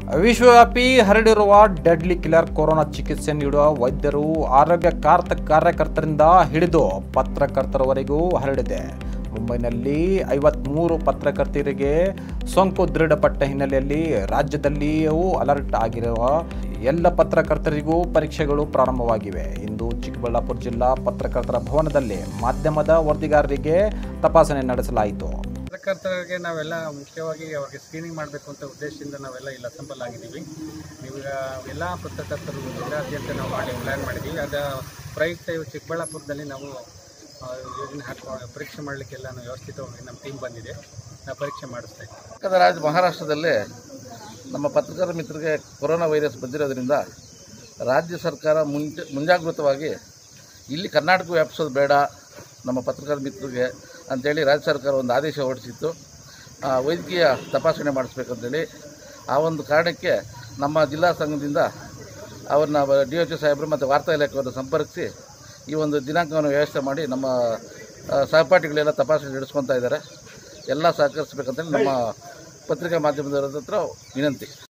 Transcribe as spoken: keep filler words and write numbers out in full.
ವಿಶ್ವವ್ಯಾಪಿ ಹರಡಿರುವ deadly killer corona ಚಿಕಿತ್ಸೆ ನೀಡುವ ವೈದ್ಯರು, ಆರೋಗ್ಯ ಕಾರ್ಯಕರ್ತರಿಂದ ಹಿಡಿದು ಪತ್ರಕರ್ತರವರೆಗೂ ಹರಡಿದೆ. ಮುಂಬೈನಲ್ಲಿ ಐವತ್ಮೂರು ಪತ್ರಕರ್ತರಿಗೆ ಸೋಂಕು ದೃಢಪಟ್ಟ ಹಿನ್ನೆಲೆಯಲ್ಲಿ ರಾಜ್ಯದಲ್ಲಿಯೂ ಅಲರ್ಟ್ ಆಗಿರುವ ಎಲ್ಲ ಪತ್ರಕರ್ತರಿಗೂ ಪರೀಕ್ಷೆಗಳು ಪ್ರಾರಂಭವಾಗಿವೆ. ಇಂದು ಚಿಕ್ಕಬಳ್ಳಾಪುರ ಜಿಲ್ಲಾ ಪತ್ರಕರ್ತರ ಭವನದಲ್ಲಿ ಮಾಧ್ಯಮದ ವರದಿಗಾರರಿಗೆ ತಪಾಸಣೆ ನಡೆಸಲಾಯಿತು. ಪತ್ರಕರ್ತರಿಗೆ ನಾವೆಲ್ಲ ಮುಖ್ಯವಾಗಿ ಅವರಿಗೆ ಸ್ಕ್ರೀನಿಂಗ್ ಮಾಡಬೇಕು ಅಂತ ಉದ್ದೇಶದಿಂದ ನಾವೆಲ್ಲ ಇಲ್ಲಿ ಅಸೆಂಬಲ್ ಆಗಿದ್ದೀವಿ. ಈಗ ಎಲ್ಲ ಪತ್ರಕರ್ತರು ಜಿಲ್ಲಾದ್ಯಂತ ನಾವು ಮಾಡಿ ಪ್ಲ್ಯಾನ್ ಮಾಡಿದ್ದೀವಿ. ಅದರ ಪ್ರಯುಕ್ತ ಇವು ಚಿಕ್ಕಬಳ್ಳಾಪುರದಲ್ಲಿ ನಾವು ಯೋಜನೆ ಹಾಕಿ ಪರೀಕ್ಷೆ ಮಾಡಲಿಕ್ಕೆಲ್ಲ ವ್ಯವಸ್ಥಿತವಾಗಿ ನಮ್ಮ ಟೀಮ್ ಬಂದಿದೆ. ನಾವು ಪರೀಕ್ಷೆ ಮಾಡಿಸ್ತಾ ಇದ್ದೀವಿ. ಪಕ್ಕದ ರಾಜ್ಯ ಮಹಾರಾಷ್ಟ್ರದಲ್ಲೇ ನಮ್ಮ ಪತ್ರಕರ್ತರ ಮಿತ್ರರಿಗೆ ಕೊರೋನಾ ವೈರಸ್ ಬಂದಿರೋದ್ರಿಂದ ರಾಜ್ಯ ಸರ್ಕಾರ ಮುಂಜ ಮುಂಜಾಗೃತವಾಗಿ ಇಲ್ಲಿ ಕರ್ನಾಟಕ ವ್ಯಾಪಿಸೋದು ಬೇಡ ನಮ್ಮ ಪತ್ರಕರ್ತರ ಮಿತ್ರರಿಗೆ ಅಂಥೇಳಿ ರಾಜ್ಯ ಸರ್ಕಾರ ಒಂದು ಆದೇಶ ಹೊರಡಿಸಿತ್ತು. ವೈದ್ಯಕೀಯ ತಪಾಸಣೆ ಮಾಡಿಸ್ಬೇಕಂತೇಳಿ ಆ ಒಂದು ಕಾರಣಕ್ಕೆ ನಮ್ಮ ಜಿಲ್ಲಾ ಸಂಘದಿಂದ ಅವ್ರನ್ನ ಡಿ ಎಚ್ ಒ ಸಾಹೇಬರು ಮತ್ತು ವಾರ್ತಾ ಇಲಾಖೆಯನ್ನು ಸಂಪರ್ಕಿಸಿ ಈ ಒಂದು ದಿನಾಂಕವನ್ನು ವ್ಯವಸ್ಥೆ ಮಾಡಿ ನಮ್ಮ ಸಹಪಾಠಿಗಳೆಲ್ಲ ತಪಾಸಣೆ ನಡೆಸ್ಕೊತಾ ಇದ್ದಾರೆ. ಎಲ್ಲ ಸಹಕರಿಸಬೇಕಂತೇಳಿ ನಮ್ಮ ಪತ್ರಿಕಾ ಮಾಧ್ಯಮದವರ ಹತ್ರ ವಿನಂತಿ.